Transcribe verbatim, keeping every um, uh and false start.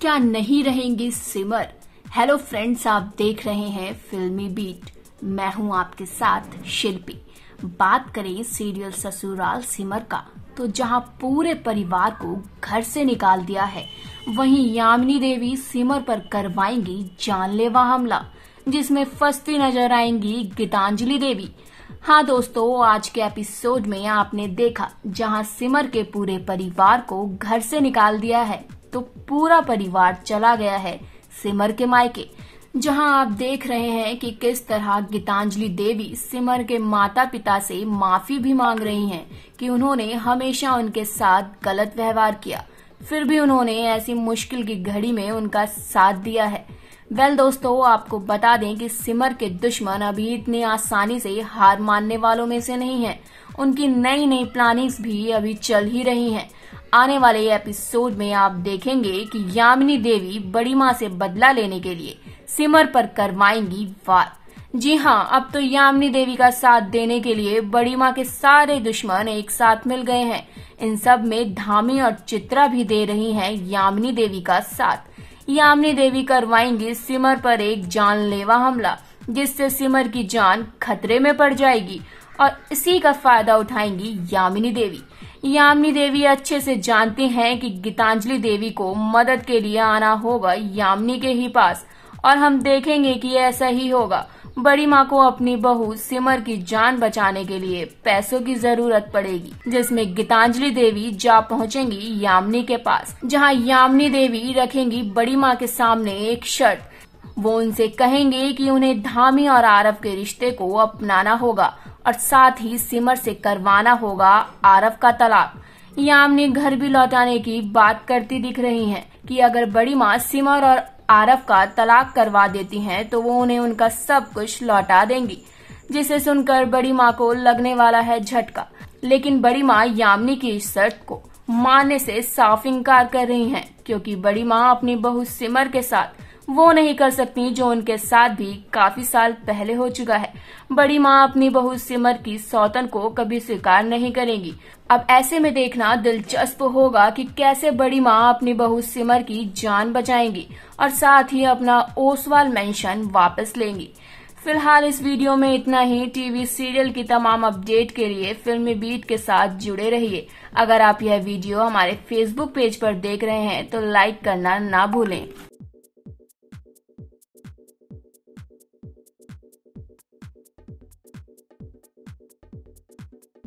क्या नहीं रहेंगी सिमर। हेलो फ्रेंड्स, आप देख रहे हैं फिल्मी बीट। मैं हूं आपके साथ शिल्पी। बात करें सीरियल ससुराल सिमर का, तो जहां पूरे परिवार को घर से निकाल दिया है, वहीं यामिनी देवी सिमर पर करवाएंगी जानलेवा हमला, जिसमें फंसती नजर आएंगी गीतांजलि देवी। हाँ दोस्तों, आज के एपिसोड में आपने देखा जहां सिमर के पूरे परिवार को घर से निकाल दिया है, तो पूरा परिवार चला गया है सिमर के मायके। जहां आप देख रहे हैं कि किस तरह गीतांजलि देवी सिमर के माता पिता से माफी भी मांग रही हैं कि उन्होंने हमेशा उनके साथ गलत व्यवहार किया, फिर भी उन्होंने ऐसी मुश्किल की घड़ी में उनका साथ दिया है। वेल well, दोस्तों, आपको बता दें कि सिमर के दुश्मन अभी इतनी आसानी से हार मानने वालों में से नहीं हैं। उनकी नई नई प्लानिंग्स भी अभी चल ही रही हैं। आने वाले एपिसोड में आप देखेंगे कि यामिनी देवी बड़ी माँ से बदला लेने के लिए सिमर पर करवाएंगी वार। जी हाँ, अब तो यामिनी देवी का साथ देने के लिए बड़ी माँ के सारे दुश्मन एक साथ मिल गए हैं। इन सब में धामी और चित्रा भी दे रही हैं यामिनी देवी का साथ। यामिनी देवी करवाएंगी सिमर पर एक जानलेवा हमला, जिससे सिमर की जान खतरे में पड़ जाएगी और इसी का फायदा उठाएंगी यामिनी देवी। यामिनी देवी अच्छे से जानती हैं कि गीतांजलि देवी को मदद के लिए आना होगा यामिनी के ही पास, और हम देखेंगे कि ऐसा ही होगा। बड़ी माँ को अपनी बहू सिमर की जान बचाने के लिए पैसों की जरूरत पड़ेगी, जिसमें गीतांजलि देवी जा पहुंचेंगी यामिनी के पास, जहां यामिनी देवी रखेंगी बड़ी माँ के सामने एक शर्त। वो उनसे कहेंगे कि उन्हें धामी और आरव के रिश्ते को अपनाना होगा और साथ ही सिमर से करवाना होगा आरव का तलाक। यामिनी घर भी लौटाने की बात करती दिख रही हैं कि अगर बड़ी माँ सिमर और आरव का तलाक करवा देती हैं तो वो उन्हें उनका सब कुछ लौटा देंगी, जिसे सुनकर बड़ी माँ को लगने वाला है झटका। लेकिन बड़ी माँ यामिनी की इस शर्त को मानने से साफ इनकार कर रही हैं, क्योंकि बड़ी माँ अपनी बहू सिमर के साथ वो नहीं कर सकती जो उनके साथ भी काफी साल पहले हो चुका है। बड़ी माँ अपनी बहू सिमर की सौतन को कभी स्वीकार नहीं करेंगी। अब ऐसे में देखना दिलचस्प होगा कि कैसे बड़ी माँ अपनी बहू सिमर की जान बचाएंगी और साथ ही अपना ओसवाल मेंशन वापस लेंगी। फिलहाल इस वीडियो में इतना ही। टीवी सीरियल की तमाम अपडेट के लिए फिल्मी बीट के साथ जुड़े रहिए। अगर आप यह वीडियो हमारे फेसबुक पेज पर देख रहे हैं तो लाइक करना ना भूलें।